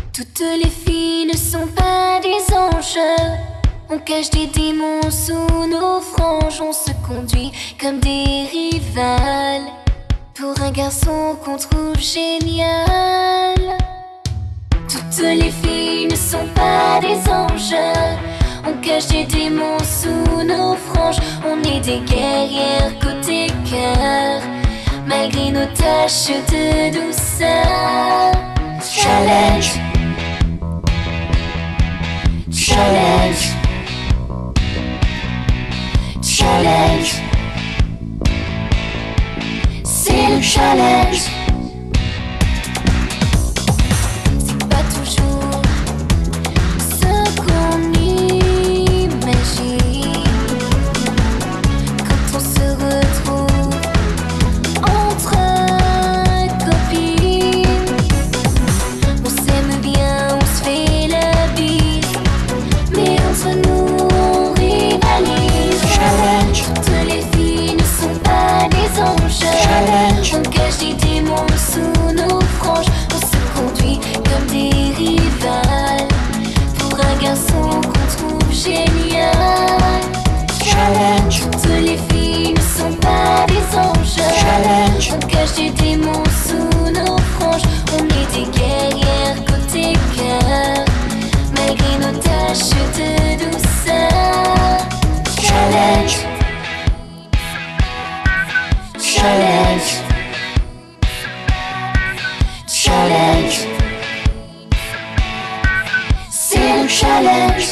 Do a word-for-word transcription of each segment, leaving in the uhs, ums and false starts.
Toutes les filles ne sont pas des anges. On cache des démons sous nos franges. On se conduit comme des rivales pour un garçon qu'on trouve génial. Toutes les filles ne sont pas des anges. On cache des démons sous nos franges. On est des guerrières côté cœur, malgré nos taches de douceur. Challenge, challenge, challenge. C'est le challenge. C'est pas toujours ce qu'on imagine quand on se retrouve entre copines. On s'aime bien, on se fait la bise, mais entre nous on rivalise. Challenge. Toutes les filles ne sont pas des anges. Challenge. On cache des démons sous nos franges. On se conduit comme des rivales pour un garçon qu'on trouve génial. Challenge. Toutes les filles ne sont pas des anges. Challenge. On cache des démons sous nos franges. On est des guerrières côté cœur, malgré nos taches de douceur. Challenge, challenge, challenge. C'est le challenge.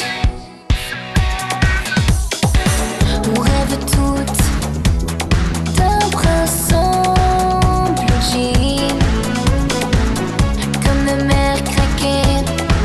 On rêve toutes d'un prince en blue jean, comme le maire Kraken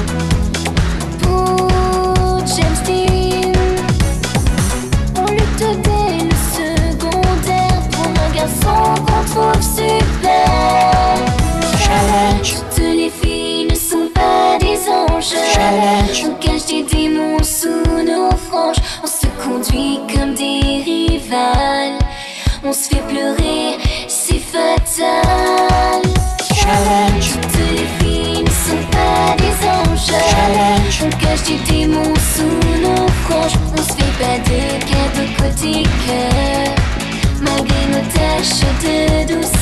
pour James Dean. On lutte dès le secondaire pour un garçon qu'on trouve super. Challenge. Toutes les filles ne sont pas des anges. Challenge. On cache des démons sous nos franges. On se conduit comme des rivales. On se fait pleurer, c'est fatal. Challenge. Toutes les filles ne sont pas des anges. Challenge. On cache des démons sous nos franges. On se fait pas de cadeaux côté cœur, malgré nos taches de douceur.